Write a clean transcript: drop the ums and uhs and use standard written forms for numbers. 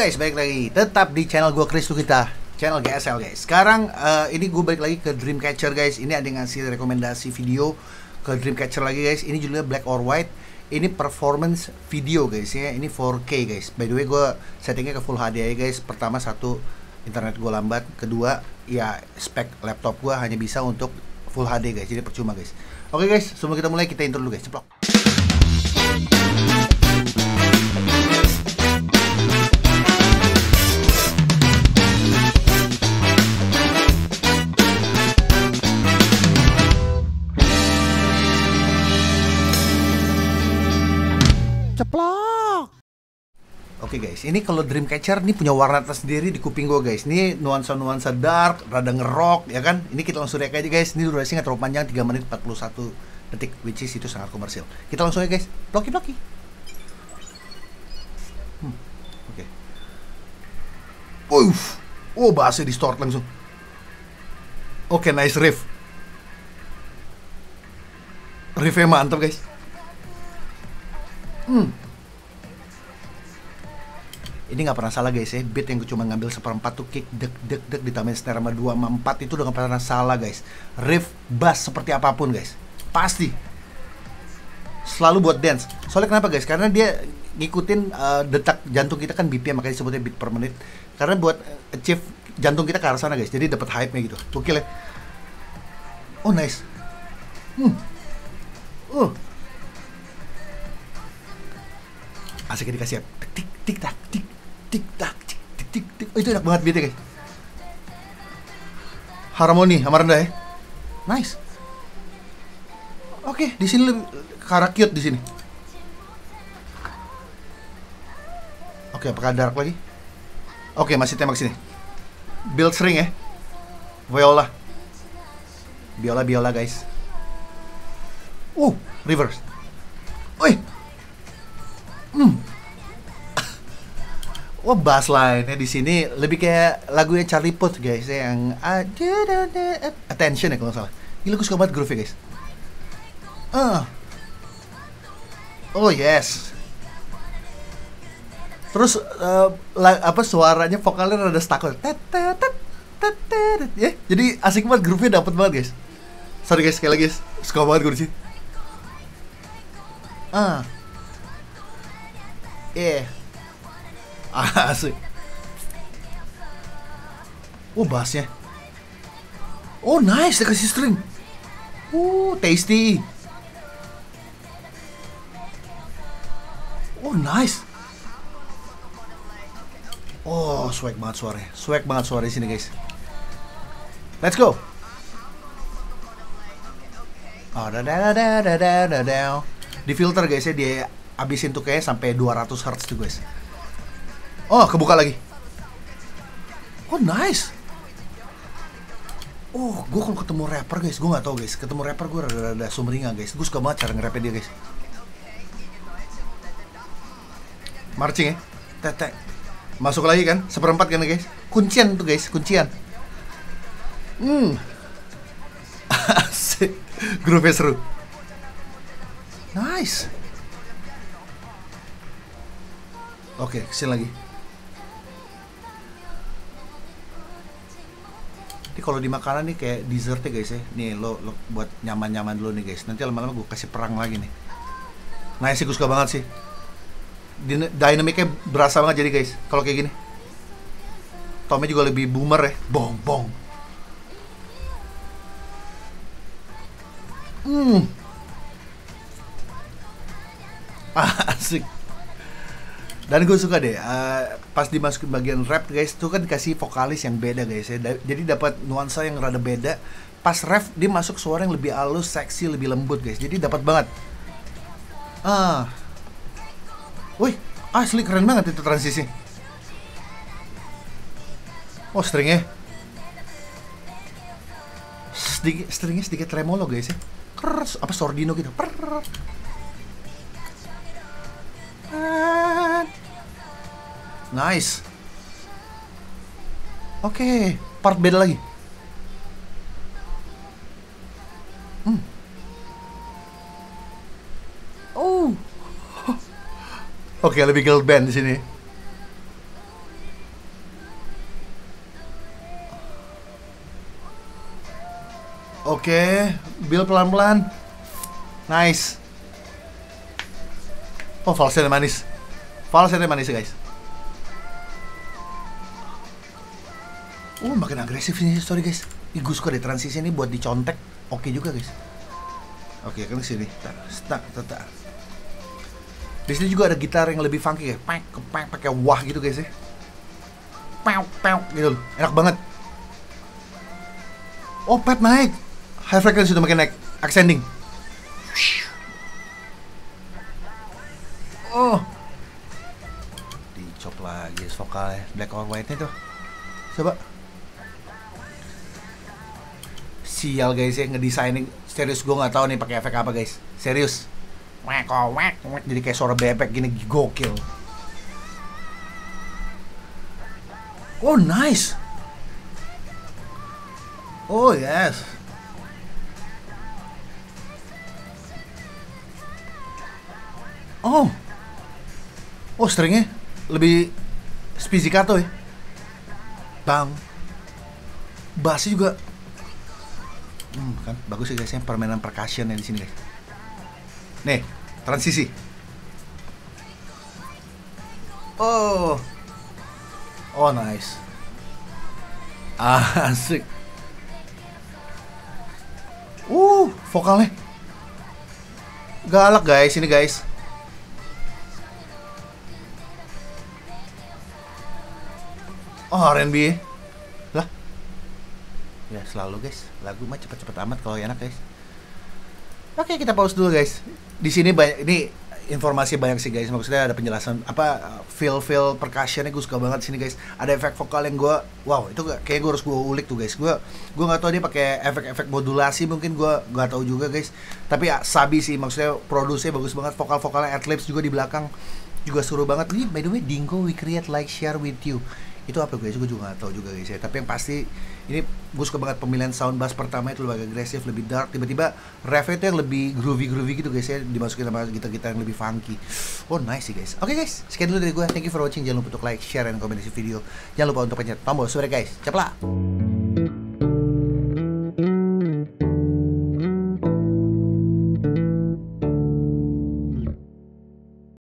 guys, balik lagi tetap di channel gue Chris kita, channel GSL guys. Sekarang ini gue balik lagi ke Dreamcatcher guys. Ini ada yang ngasih rekomendasi video ke Dreamcatcher lagi guys. Ini judulnya Black or White. Ini performance video guys ya. Ini 4K guys. By the way gue settingnya ke Full HD aja guys. Pertama, satu, internet gue lambat. Kedua, ya spek laptop gue hanya bisa untuk Full HD guys. Jadi percuma guys. Oke guys, sebelum kita mulai kita intro dulu guys. Ceplok. Ceplok. Oke guys, ini kalau Dreamcatcher ini punya warna tersendiri di kuping gue guys. Ini nuansa-nuansa dark, rada ngerok ya kan. Ini kita langsung reak aja guys. Ini durasinya nggak terlalu panjang, 3 menit 41 detik, which is itu sangat komersil. Kita langsung aja guys, bloki-bloki. Oke. Oh bahasnya di start langsung. Oke, nice riff. Riffnya mantap guys. Ini nggak pernah salah guys ya. Beat yang gue cuma ngambil 1/4 tuh kick dek dek dek ditambahin snare sama 2 sama 4 itu udah nggak pernah salah guys. Riff bass seperti apapun guys, pasti selalu buat dance. Soalnya kenapa guys? Karena dia ngikutin detak jantung kita kan BPM, makanya disebutnya beat per menit. Karena buat achieve jantung kita ke arah sana guys. Jadi dapat hype-nya gitu. Gokil ya. Oh nice. Asik dikasih ya. Tik tik tak tik tik tak tik tik tik tik. Oh, itu enak banget beatnya guys. Harmoni sama rendah ya. Nice. Oke, di sini lebih karena cute di sini. Oke, apakah dark lagi? Oke, masih tembak sini. Build string ya. Viola. Biola guys. Reverse. Wih. Wah, bass line-nya di sini lebih kayak lagunya Charlie Puth guys ya, yang Attention ya kalau nggak salah. Gila, gue suka banget groove-nya guys. Oh yes. Terus suaranya vokalnya rada stuck ya. Jadi asik banget, groove-nya dapet banget guys. Sorry guys, sekali lagi guys. Suka banget gue di sini. Asik. Bassnya. Nice, dia kasih string. Tasty. Nice. Swag banget suaranya. Swag banget suara di sini guys. Let's go. Di filter guys ya, dia abisin tuh kayak sampai 200 Hz tuh guys. Kebuka lagi. Nice. Gue kalau ketemu rapper guys, gue nggak tahu guys. Ketemu rapper gue rada sumringah guys. Gue suka banget cara nge-rapnya dia guys. Marching ya, tetek. Masuk lagi kan, 1/4 kan guys. Kuncian tuh guys, kuncian. Asik. Groove-nya seru. Nice. Oke, kesini lagi. Ini kalau di makanan nih kayak dessert ya guys ya. Nih lo buat nyaman-nyaman dulu nih guys. Nanti lama-lama gue kasih perang lagi nih. Nice sih, gue suka banget sih. Dynamicnya berasa banget jadi guys. Kalau kayak gini. Tomnya juga lebih boomer ya. Bong bong. Asik. Dan gue suka deh pas dimasukin bagian rap guys, tuh kan dikasih vokalis yang beda guys ya. Jadi dapat nuansa yang rada beda. Pas rap dia masuk suara yang lebih halus, seksi, lebih lembut guys. Jadi dapat banget. Wih, asli keren banget itu transisi. Stringnya. Stringnya sedikit tremolo guys ya. Apa sordino gitu. Nice. Oke, part beda lagi. Oke, lebih girl band di sini. Oke, build pelan-pelan. Nice. Oh, falsetnya manis. Falsetnya manis guys. Oh, makin agresif ini story guys. Ih, gue suka deh transisi ini buat dicontek. Oke juga guys. Oke, kan sini. Tak. Di sini juga ada gitar yang lebih funky ya. Pakai wah gitu guys ya. Gitu. Enak banget. Oh, pad naik. High frequency udah makin naik. Ascending. Oh. Dicop lagi vokalnya. Black or white-nya tuh. Coba. Sial guys ya, ngedesainin. Serius gue nggak tahu nih pakai efek apa guys. Serius. Wek. Jadi kayak suara bebek gini, gokil. Oh nice. Oh yes. Oh stringnya lebih spizzicato ya. Bang. Bassnya juga. Kan bagus sih guys ya, permainan percussion yang di sini guys. Nih, transisi. Oh nice. Asik. Vokalnya galak guys ini guys. Oh, R&B lah. Ya selalu guys, lagu mah cepet-cepet amat kalau enak guys. Oke, kita pause dulu guys. Di sini banyak, ini informasi banyak sih guys. Maksudnya ada penjelasan apa feel percussionnya gue suka banget di sini guys. Ada efek vokal yang gue, wow itu kayak gue harus gue ulik tuh guys. Gue nggak tahu dia pakai efek modulasi, mungkin gue nggak tahu juga guys. Tapi sabi sih, maksudnya produksinya bagus banget. Vokalnya adlibs juga di belakang juga seru banget. Ini by the way, Dingo we create like share with you. Itu apa guys? Gue juga nggak tahu juga guys ya. Tapi yang pasti ini gue suka banget pemilihan sound bass pertama itu lebih agresif, lebih dark. Tiba-tiba refnya itu yang lebih groovy gitu guys ya, dimasukin sama gitar-gitar yang lebih funky. Oh nice sih guys. Oke guys, sekian dulu dari gue. Thank you for watching. Jangan lupa untuk like, share, dan komen di video. Jangan lupa untuk pencet tombol subscribe guys. Capla.